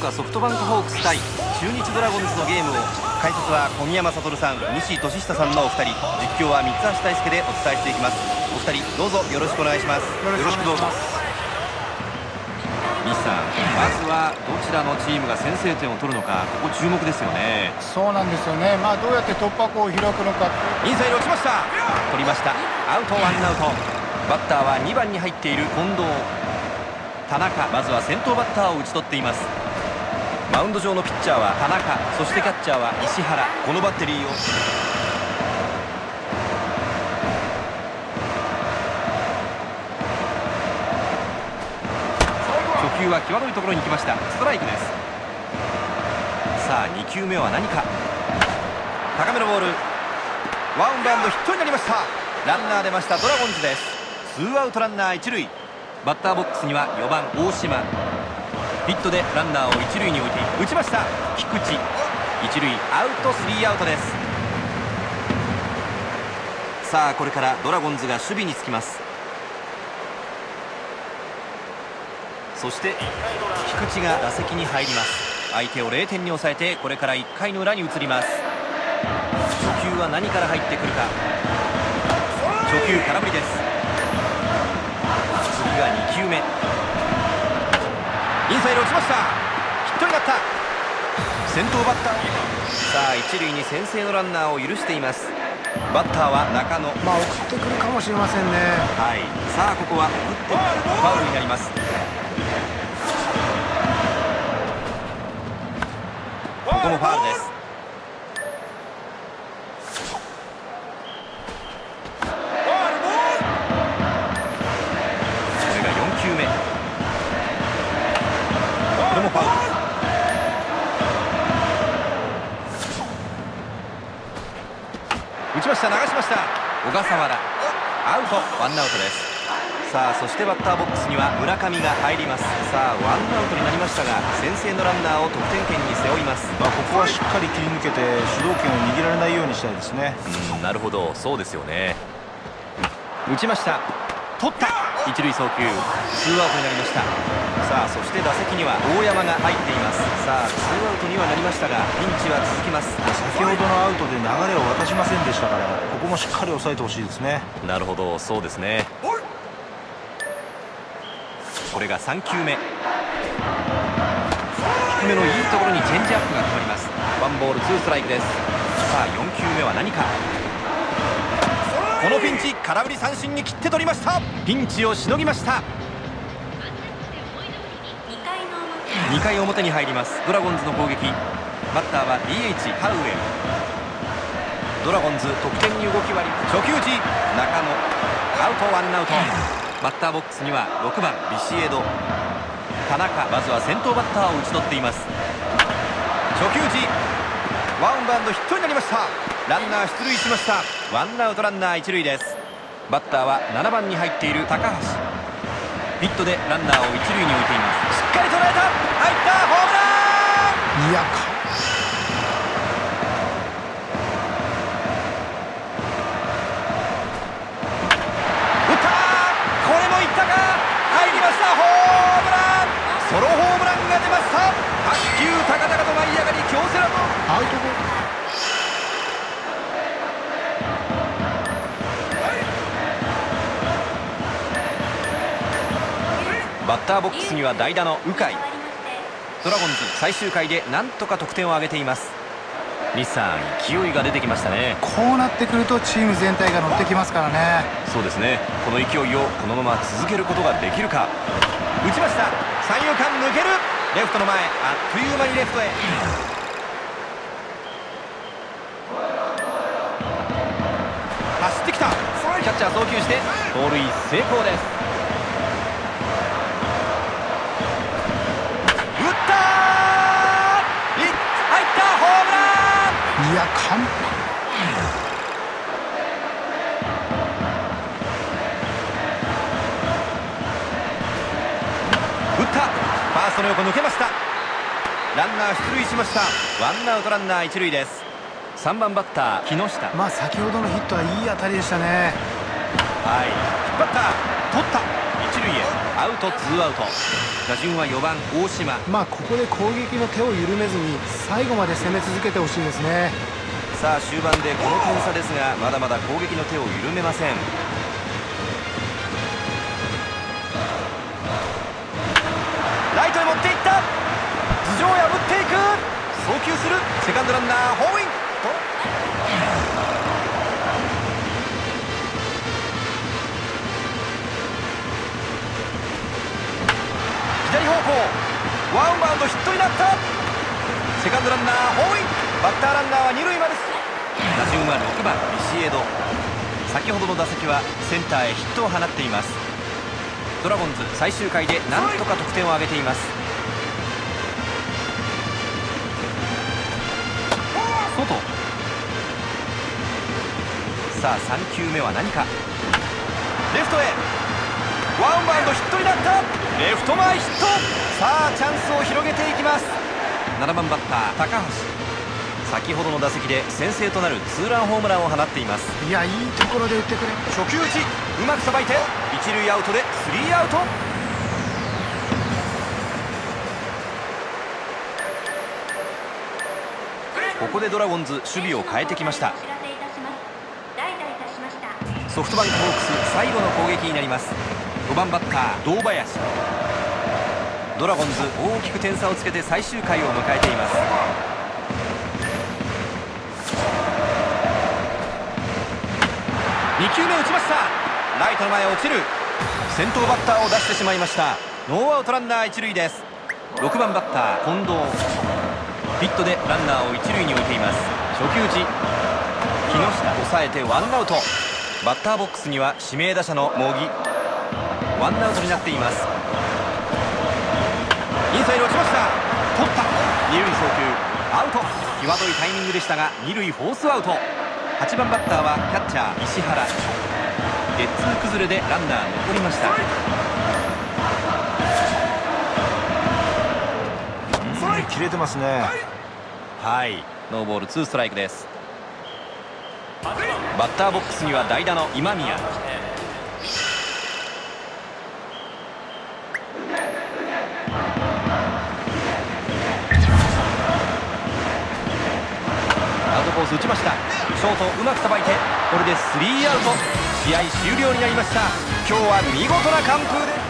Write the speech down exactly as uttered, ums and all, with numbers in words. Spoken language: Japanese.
岡ソフトバンクホークス対中日ドラゴンズのゲームを解説は小宮山悟さん、西俊久さんのお二人、実況は三橋大輔でお伝えしていきます。お二人どうぞよろしくお願いします。 よろしくどうぞ。 西さん、まずはどちらのチームが先制点を取るのか、ここ注目ですよね。 そうなんですよね。まあどうやって突破口を開くのか。 インサイド落ちました。取りました。アウト、ワンアウト。バッターはにばんに入っている近藤。田中、まずは先頭バッターを打ち取っています。マウンド上のピッチャーは田中、そしてキャッチャーは石原。このバッテリーを初球は際どいところに来ました。ストライクです。さあに球目は何か。高めのボール、ワンバウンドヒットになりました。ランナー出ました。ドラゴンズです。ツーアウトランナー一塁。バッターボックスにはよばん大島。ヒットでランナーを一塁に置いて打ちました。菊池、一塁アウト、スリーアウトです。さあこれからドラゴンズが守備につきます。そして菊池が打席に入ります。相手をゼロてんに抑えて、これからいっかいの裏に移ります。初球は何から入ってくるか。初球空振りです。次はに球目、インサイド落ちました。ヒットになった。先頭バッター、さあ一塁に先制のランナーを許しています。バッターは中野。 まあ送ってくるかもしれませんね。 はい、さあここは送ってファウルになります。ここもファウルです。これがよん球目、これもファウル。打ちました、流しました。小笠原、アウト、ワンアウトです。さあそしてバッターボックスには村上が入ります。さあワンアウトになりましたが、先制のランナーを得点圏に背負います。 まあ、ここはしっかり切り抜けて主導権を握られないようにしたいですね。 うん、なるほど、そうですよね。打ちました、取った、一塁送球、ツーアウトになりました。さあそして打席には大山が入っています。さあツーアウトにはなりましたが、ピンチは続きます。 先ほどのアウトで流れを渡しませんでしたから、ここもしっかり抑えてほしいですね。 なるほど、そうですね。これがさん球目、低めのいいところにチェンジアップが決まります。ワンボールツーストライクです。さあよん球目は何か。このピンチ、空振り三振に切って取りました。ピンチをしのぎました。にかい表に入りますドラゴンズの攻撃。バッターは ディーエイチ ハウエル。ドラゴンズ得点に動き割り、初球打ち、中野、アウト、ワンアウト。バッターボックスにはろくばんビシエド。田中、まずは先頭バッターを打ち取っています。初球打ち、ワンバウンドヒットになりました。ランナー出塁しました。ワンアウトランナー一塁です。バッターはななばんに入っている高橋。ヒットでランナーを一塁に置いています。しっかり捉えた、入った、ホームラン。 いやかホームラン、ソロホームランが出ました。白球高々と舞い上がり、京セラのアウトボール。 バッターボックスには代打の鵜飼。ドラゴンズ最終回でなんとか得点を挙げています。西さん、勢いが出てきましたね。 こうなってくるとチーム全体が乗ってきますからね。 そうですね、この勢いをこのまま続けることができるか。打ちました、三遊間抜ける、レフトの前、あっという間にレフトへ。走ってきた、キャッチャー送球して盗塁成功です。打った、い入った、ホームラン。 いや完璧。 打った、ファーストの横抜けました。ランナー出塁しました。ワンアウトランナー一塁です。さんばんバッター木下。 まあ先ほどのヒットはいい当たりでしたね。 はい、引っ張った、取った、一塁へ、 アウトツーアウト。打順はよばん大島。 まあここで攻撃の手を緩めずに最後まで攻め続けてほしいですね。 さあ終盤でこの点差ですが、まだまだ攻撃の手を緩めません。ライトへ持っていった。頭上を破っていく。送球する。セカンドランナーホームインと左方向ワンバウンドヒットになった。セカンドランナーホームイン。バッターランナーは二塁まで。打順はろくばんビシエド。先ほどの打席はセンターへヒットを放っています。ドラゴンズ最終回でなんとか得点を挙げています。外。さあさんきゅうめは何か。レフトへワンバウンドヒットになった。レフト前ヒット。さあチャンスを広げていきます。ななばんバッター高橋。先ほどの打席で先制となるツーランホームランを放っています。 いや、いいところで打ってくれ。 初球打ちうまくさばいて一塁アウトでスリーアウト。ここでドラゴンズ守備を変えてきました。ソフトバンクホークス最後の攻撃になります。ごばんバッター堂林。ドラゴンズ大きく点差をつけて最終回を迎えています。にきゅうめ打ちました。ライトの前落ちる。先頭バッターを出してしまいました。ノーアウトランナー一塁です。ろくばんバッター近藤。ヒットでランナーを一塁に置いています。初球打ち木下抑えてワンアウト。バッターボックスには指名打者の茂木。ワンアウトになっています。インサイド落ちました。取った。二塁送球アウト。際どいタイミングでしたが二塁フォースアウト。はちばんバッターはキャッチャー石原。ゲッツー崩れでランナー残りました。 切れてますね。 はい、ノーボールツーストライクです。バッターボックスには代打の今宮。アウトコース打ちました。ショートうまくさばいてこれでスリーアウト。試合終了になりました。今日は見事な完封で